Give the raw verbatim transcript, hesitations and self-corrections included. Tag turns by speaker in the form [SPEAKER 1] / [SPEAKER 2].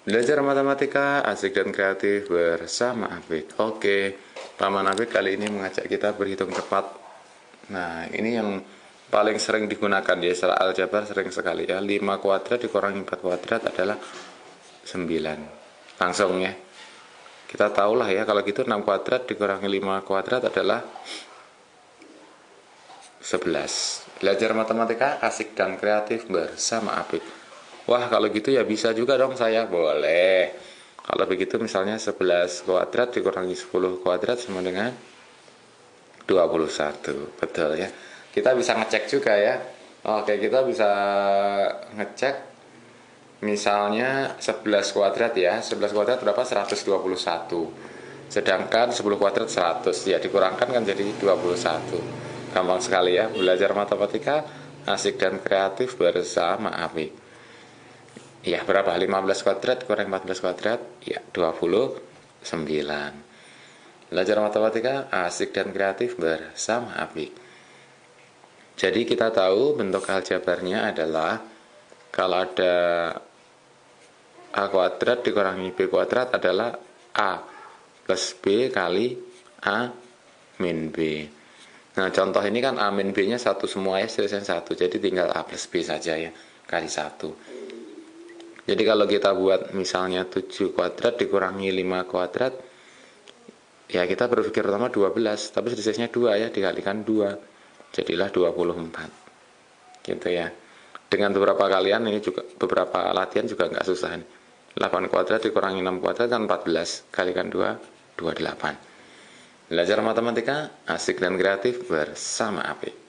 [SPEAKER 1] Belajar matematika asik dan kreatif bersama Apik. Oke, Paman Apik kali ini mengajak kita berhitung cepat. Nah, ini yang paling sering digunakan di secara aljabar, sering sekali ya. lima kuadrat dikurangi empat kuadrat adalah sembilan. Langsung ya. Kita tahulah ya, kalau gitu enam kuadrat dikurangi lima kuadrat adalah sebelas. Belajar matematika asik dan kreatif bersama Apik. Wah, kalau gitu ya bisa juga dong saya. Boleh. Kalau begitu misalnya sebelas kuadrat dikurangi sepuluh kuadrat sama dengan dua puluh satu. Betul ya. Kita bisa ngecek juga ya. Oke, kita bisa ngecek misalnya sebelas kuadrat ya. sebelas kuadrat berapa? seratus dua puluh satu. Sedangkan sepuluh kuadrat seratus. Ya dikurangkan kan jadi dua puluh satu. Gampang sekali ya. Belajar matematika asik dan kreatif bersama Apik. Ya, berapa? lima belas kuadrat kurang empat belas kuadrat, ya dua puluh sembilan. Belajar matematika asik dan kreatif bersama Apik. Jadi kita tahu bentuk aljabarnya adalah kalau ada A kuadrat dikurangi B kuadrat adalah A plus B kali A min B. Nah, contoh ini kan A min B nya satu semua ya, selisih satu. Jadi tinggal A plus B saja ya, kali satu. Jadi kalau kita buat misalnya tujuh kuadrat dikurangi lima kuadrat, ya kita berpikir pertama dua belas, tapi selisihnya dua ya, dikalikan dua. Jadilah dua puluh empat. Gitu ya. Dengan beberapa kalian ini juga, beberapa latihan juga nggak susah nih. delapan kuadrat dikurangi enam kuadrat kan empat belas, kalikan dua, dua puluh delapan. Belajar matematika asik dan kreatif bersama Apik.